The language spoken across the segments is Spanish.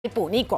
Nico.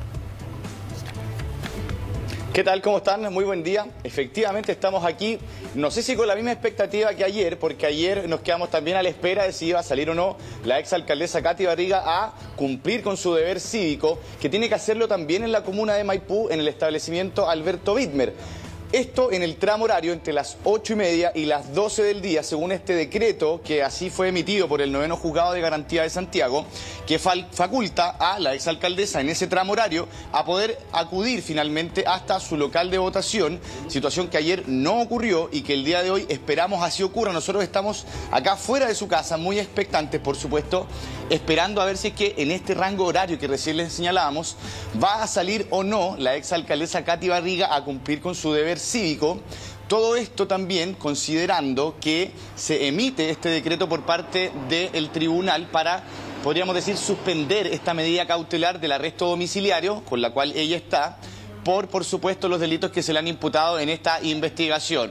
¿Qué tal? ¿Cómo están? Muy buen día. Efectivamente estamos aquí, no sé si con la misma expectativa que ayer, porque ayer nos quedamos también a la espera de si iba a salir o no la exalcaldesa Katy Barriga a cumplir con su deber cívico, que tiene que hacerlo también en la comuna de Maipú, en el establecimiento Alberto Bitmer. Esto en el tramo horario entre las 8:30 y las 12 del día, según este decreto que así fue emitido por el 9º Juzgado de Garantía de Santiago, que faculta a la exalcaldesa en ese tramo horario a poder acudir finalmente hasta su local de votación, situación que ayer no ocurrió y que el día de hoy esperamos así ocurra. Nosotros estamos acá fuera de su casa, muy expectantes, por supuesto, esperando a ver si es que en este rango horario que recién les señalábamos va a salir o no la exalcaldesa Katy Barriga a cumplir con su deber cívico. Todo esto también considerando que se emite este decreto por parte del tribunal para, podríamos decir, suspender esta medida cautelar del arresto domiciliario con la cual ella está, por supuesto, los delitos que se le han imputado en esta investigación.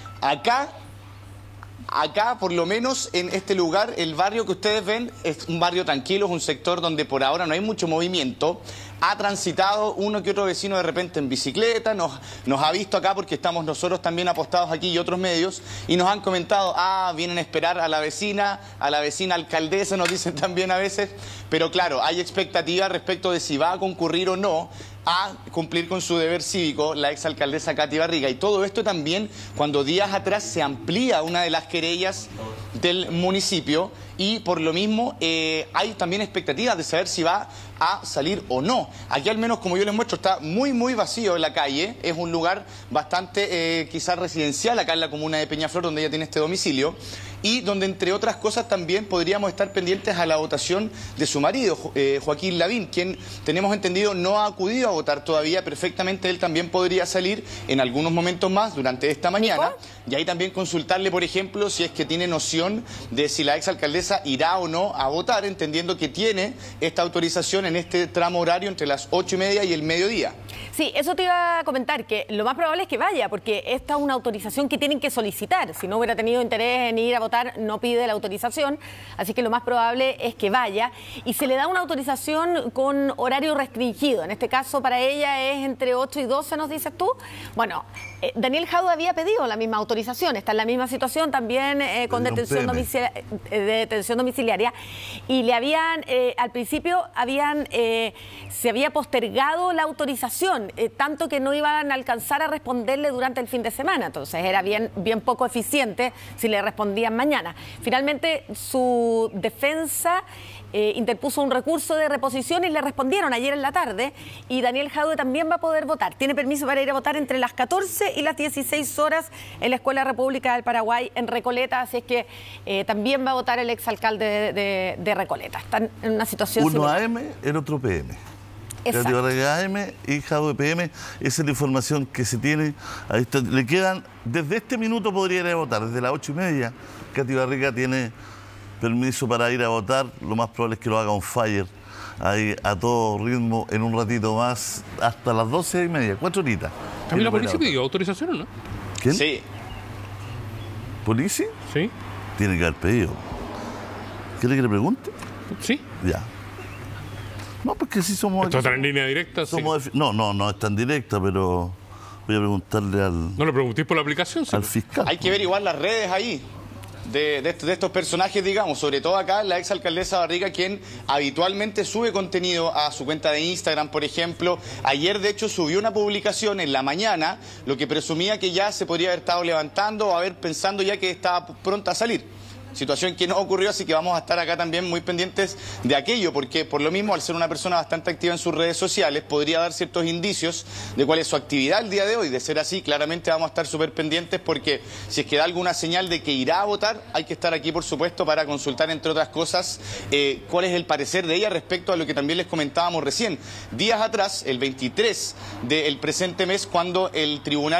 Acá, por lo menos en este lugar, el barrio que ustedes ven es un barrio tranquilo, es un sector donde por ahora no hay mucho movimiento. Ha transitado uno que otro vecino de repente en bicicleta, nos ha visto acá porque estamos nosotros también apostados aquí y otros medios, y nos han comentado, vienen a esperar a la vecina alcaldesa, nos dicen también a veces, pero claro, hay expectativa respecto de si va a concurrir o no a cumplir con su deber cívico la exalcaldesa Katy Barriga. Y todo esto también cuando días atrás se amplía una de las querellas del municipio y por lo mismo hay también expectativas de saber si va a salir o no. Aquí al menos, como yo les muestro, está muy vacío en la calle. Es un lugar bastante quizás residencial acá en la comuna de Peñaflor, donde ella tiene este domicilio y donde, entre otras cosas, también podríamos estar pendientes a la votación de su marido, Joaquín Lavín, quien tenemos entendido no ha acudido a votar todavía. Perfectamente él también podría salir en algunos momentos más durante esta mañana. Y ahí también consultarle, por ejemplo, si es que tiene noción de si la exalcaldesa irá o no a votar, entendiendo que tiene esta autorización en este tramo horario entre las 8:30 y el mediodía. Sí, eso te iba a comentar, que lo más probable es que vaya, porque esta es una autorización que tienen que solicitar. Si no hubiera tenido interés en ir a votar, no pide la autorización, así que lo más probable es que vaya. Y se le da una autorización con horario restringido. En este caso, para ella es entre 8 y 12, ¿nos dices tú? Bueno, Daniel Jadue había pedido la misma autorización, está en la misma situación también con detención domiciliaria, y le habían, al principio se había postergado la autorización, tanto que no iban a alcanzar a responderle durante el fin de semana, entonces era bien poco eficiente si le respondían mañana. Finalmente su defensa interpuso un recurso de reposición y le respondieron ayer en la tarde, y Daniel Jadue también va a poder votar. Tiene permiso para ir a votar entre las 14 y las 16 horas en la Escuela República del Paraguay en Recoleta, así es que también va a votar el exalcalde de Recoleta. Están en una situación uno similar. AM, el otro PM. Exacto. Katy Barriga AM y Jadue PM, esa es la información que se tiene. Ahí está. Le quedan, desde este minuto podría ir a votar, desde las 8:30. Katy Barriga tiene permiso para ir a votar, lo más probable es que lo haga on fire, ahí a todo ritmo, en un ratito más, hasta las 12:30, 4 horitas. ¿También la policía pidió autorización o no? ¿Quién? Sí. ¿Policía? Sí. Tiene que haber pedido. ¿Quiere que le pregunte? Sí. Ya. No, porque si somos... ¿Esto está en línea directa? Somos Sí. No es tan directa, pero voy a preguntarle No le preguntéis por la aplicación, sí. al fiscal. Hay que ver igual las redes ahí de estos personajes, digamos, sobre todo acá la exalcaldesa Barriga, quien habitualmente sube contenido a su cuenta de Instagram, por ejemplo. Ayer, de hecho, subió una publicación en la mañana, lo que presumía que ya se podría haber estado levantando o haber pensando ya que estaba pronta a salir. Situación que no ocurrió, así que vamos a estar acá también muy pendientes de aquello, porque por lo mismo, al ser una persona bastante activa en sus redes sociales, podría dar ciertos indicios de cuál es su actividad el día de hoy. De ser así, claramente vamos a estar súper pendientes, porque si es que da alguna señal de que irá a votar, hay que estar aquí, por supuesto, para consultar, entre otras cosas, cuál es el parecer de ella respecto a lo que también les comentábamos recién. Días atrás, el 23 del presente mes, cuando el tribunal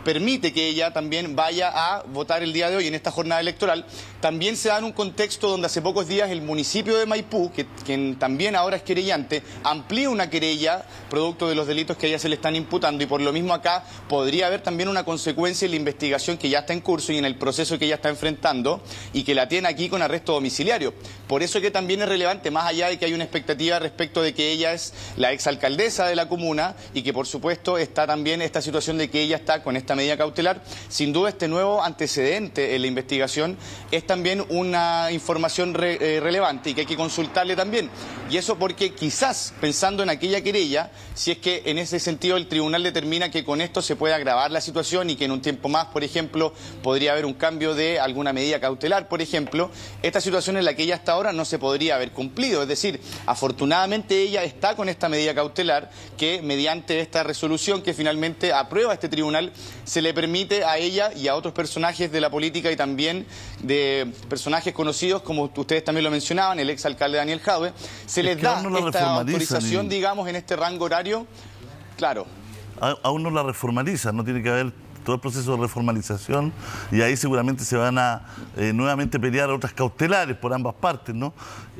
permite que ella también vaya a votar el día de hoy en esta jornada electoral. También se da en un contexto donde hace pocos días el municipio de Maipú, quien también ahora es querellante, amplía una querella producto de los delitos que a ella se le están imputando, y por lo mismo acá podría haber también una consecuencia en la investigación que ya está en curso y en el proceso que ella está enfrentando y que la tiene aquí con arresto domiciliario. Por eso que también es relevante, más allá de que hay una expectativa respecto de que ella es la exalcaldesa de la comuna y que por supuesto está también esta situación de que ella está con esta medida cautelar, sin duda este nuevo antecedente en la investigación es también una información relevante y que hay que consultarle también. Y eso porque quizás, pensando en aquella querella, si es que en ese sentido el tribunal determina que con esto se puede agravar la situación y que en un tiempo más, por ejemplo, podría haber un cambio de alguna medida cautelar, por ejemplo, esta situación en la que ella hasta ahora no se podría haber cumplido. Es decir, afortunadamente ella está con esta medida cautelar que mediante esta resolución que finalmente aprueba este tribunal se le permite a ella y a otros personajes de la política y también de personajes conocidos, como ustedes también lo mencionaban, el exalcalde Daniel Jadwe, se les da esta autorización, digamos, en este rango horario. Claro. Aún no la reformalizan, no tiene que haber todo el proceso de reformalización y ahí seguramente se van a nuevamente pelear otras cautelares por ambas partes, ¿no?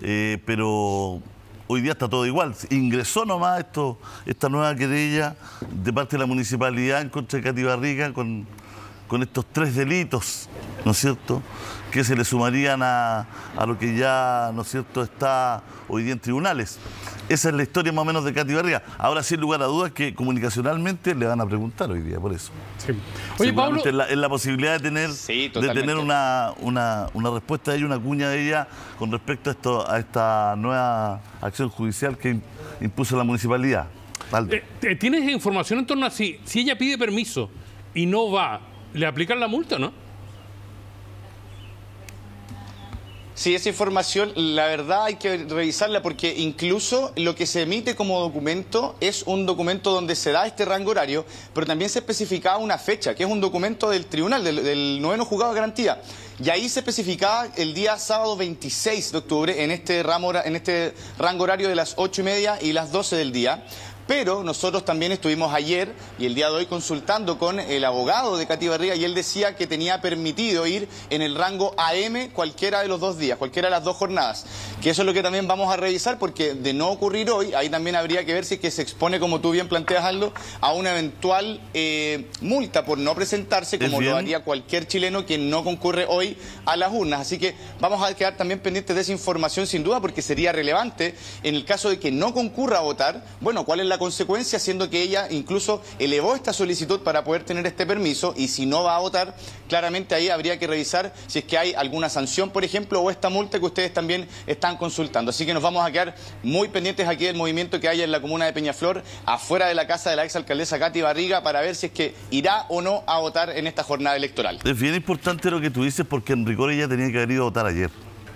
Pero hoy día está todo igual. Ingresó nomás esta nueva querella de parte de la municipalidad en contra de Katy Barriga con estos 3 delitos, ¿no es cierto?, que se le sumarían a lo que ya, ¿no es cierto?, está hoy día en tribunales. Esa es la historia más o menos de Katy Barriga. Ahora, sin lugar a dudas, que comunicacionalmente le van a preguntar hoy día, por eso. Sí. Oye, Pablo, en la posibilidad de tener una respuesta de ella, una cuña de ella con respecto a esta nueva acción judicial que impuso la municipalidad. ¿Tienes información en torno a si ella pide permiso y no va, le aplican la multa, no? Sí, esa información, la verdad hay que revisarla porque incluso lo que se emite como documento es un documento donde se da este rango horario, pero también se especificaba una fecha, que es un documento del tribunal, del 9º juzgado de garantía. Y ahí se especificaba el día sábado 26 de octubre en este rango horario de las 8:30 y las 12 del día. Pero nosotros también estuvimos ayer y el día de hoy consultando con el abogado de Katy Barriga y él decía que tenía permitido ir en el rango AM cualquiera de los 2 días, cualquiera de las 2 jornadas. Que eso es lo que también vamos a revisar porque de no ocurrir hoy, ahí también habría que ver si es que se expone, como tú bien planteas, Aldo, a una eventual multa por no presentarse, como lo haría cualquier chileno que no concurre hoy a las urnas. Así que vamos a quedar también pendientes de esa información sin duda porque sería relevante en el caso de que no concurra a votar. Bueno, ¿cuál es la consecuencia? Siendo que ella incluso elevó esta solicitud para poder tener este permiso y si no va a votar, claramente ahí habría que revisar si es que hay alguna sanción, por ejemplo, o esta multa que ustedes también están consultando. Así que nos vamos a quedar muy pendientes aquí del movimiento que haya en la comuna de Peñaflor, afuera de la casa de la exalcaldesa Katy Barriga, para ver si es que irá o no a votar en esta jornada electoral. Es bien importante lo que tú dices porque en rigor ella tenía que haber ido a votar ayer,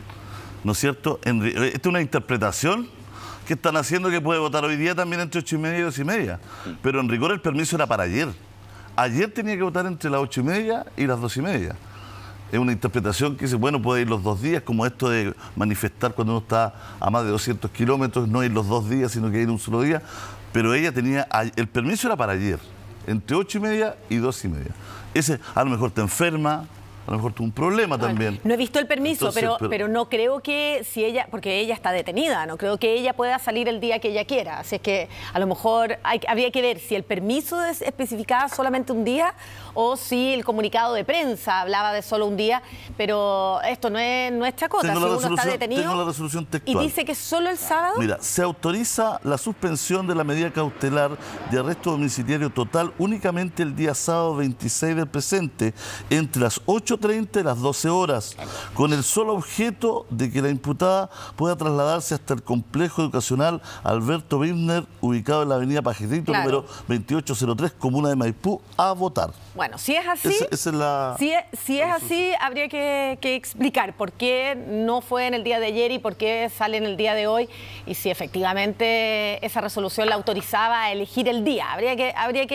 ¿no es cierto? Esta es una interpretación que están haciendo que puede votar hoy día también entre 8:30 y 2:30. Pero en rigor el permiso era para ayer. Ayer tenía que votar entre las 8:30 y las 2:30. Es una interpretación que dice, bueno, puede ir los 2 días, como esto de manifestar cuando uno está a más de 200 kilómetros, no ir los 2 días, sino que ir un solo día. Pero ella tenía, el permiso era para ayer, entre 8:30 y 2:30. Ese a lo mejor te enferma, a lo mejor tuvo un problema también. No he visto el permiso, entonces, pero no creo que si ella, porque ella está detenida, no creo que ella pueda salir el día que ella quiera. Así es que a lo mejor habría que ver si el permiso especificaba solamente un día o si el comunicado de prensa hablaba de solo un día, pero esto no es chacota. Si uno está detenido tengo la resolución textual. Y dice que solo el sábado. Mira, se autoriza la suspensión de la medida cautelar de arresto domiciliario total únicamente el día sábado 26 del presente, entre las 8:30 y las 12 horas, con el solo objeto de que la imputada pueda trasladarse hasta el complejo educacional Alberto Birner, ubicado en la avenida Pajarito, número 2803, comuna de Maipú, a votar. Bueno, si es así, esa es la... si es así, habría que explicar por qué no fue en el día de ayer y por qué sale en el día de hoy, y si efectivamente esa resolución la autorizaba a elegir el día. Habría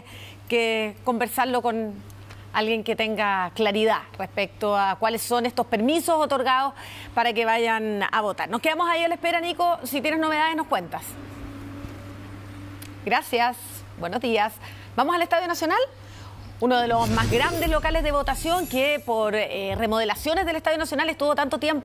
que conversarlo con alguien que tenga claridad respecto a cuáles son estos permisos otorgados para que vayan a votar. Nos quedamos ahí a la espera, Nico. Si tienes novedades, nos cuentas. Gracias. Buenos días. ¿Vamos al Estadio Nacional? Uno de los más grandes locales de votación que por remodelaciones del Estadio Nacional estuvo tanto tiempo